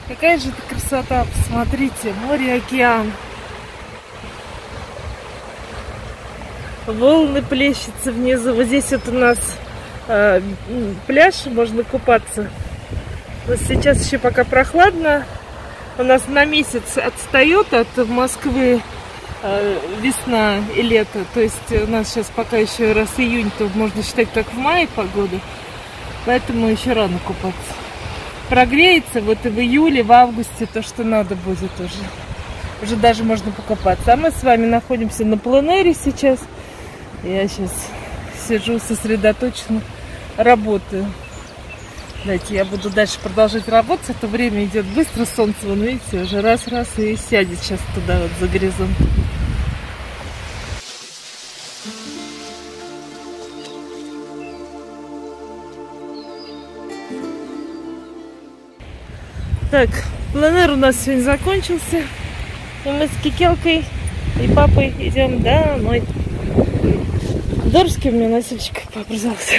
Какая же это красота, посмотрите, море, океан. Волны плещутся внизу. Вот здесь вот у нас пляж, можно купаться. Вот сейчас еще пока прохладно. У нас на месяц отстает от Москвы весна и лето. То есть у нас сейчас пока еще раз июнь, то можно считать как в мае погода. Поэтому еще рано купаться. Прогреется вот и в июле, в августе то, что надо будет уже. Уже даже можно покупаться. А мы с вами находимся на пленэре сейчас. Я сейчас сижу сосредоточенно, работаю. Давайте я буду дальше продолжать работать. Это время идет быстро, солнце, вон видите, уже раз-раз и сядет сейчас туда вот за горизонт. Так, пленэр у нас сегодня закончился. И мы с Кикелкой и папой идем домой. Здоровский у меня носильщик образовался.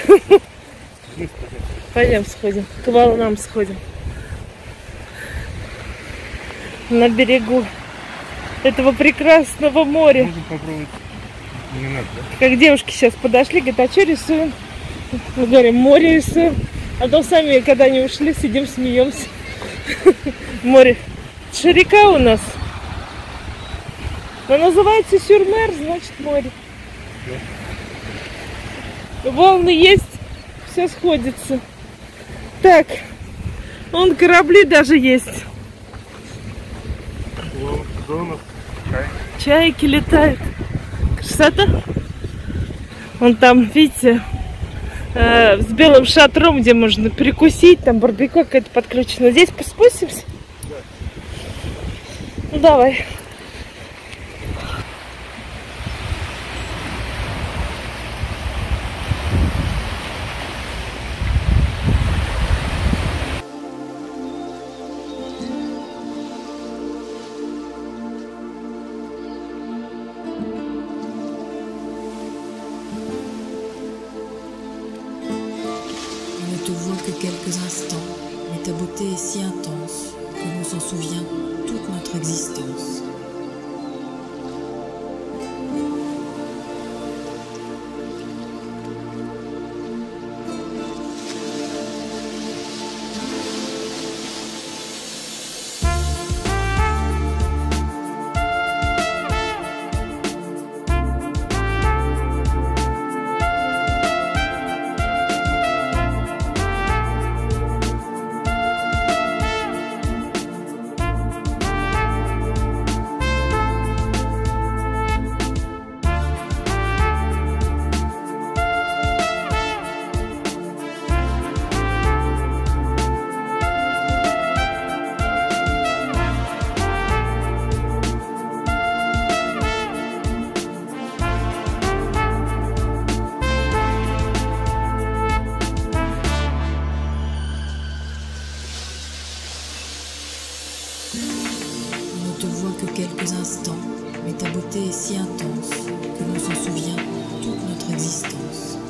Пойдем сходим, к волнам сходим. На берегу этого прекрасного моря. Можно попробовать. Не надо, да? Как девушки сейчас подошли, говорят, а что рисуем? Мы говорим, море рисуем. А то сами, когда они ушли, сидим, смеемся. Море. Это река у нас. Она называется Сюрмер, значит море. Волны есть, все сходится. Так, вон корабли даже есть. Зонов, Чайки летают. Красота. Вон там, видите, с белым шатром, где можно перекусить, там барбекю какая-то подключена. Здесь спустимся? Да. Ну давай. Ne te vois que quelques instants, mais ta beauté est si intense que l'on s'en souvient toute notre existence. On ne te voit que quelques instants, mais ta beauté est si intense que l'on s'en souvient toute notre existence.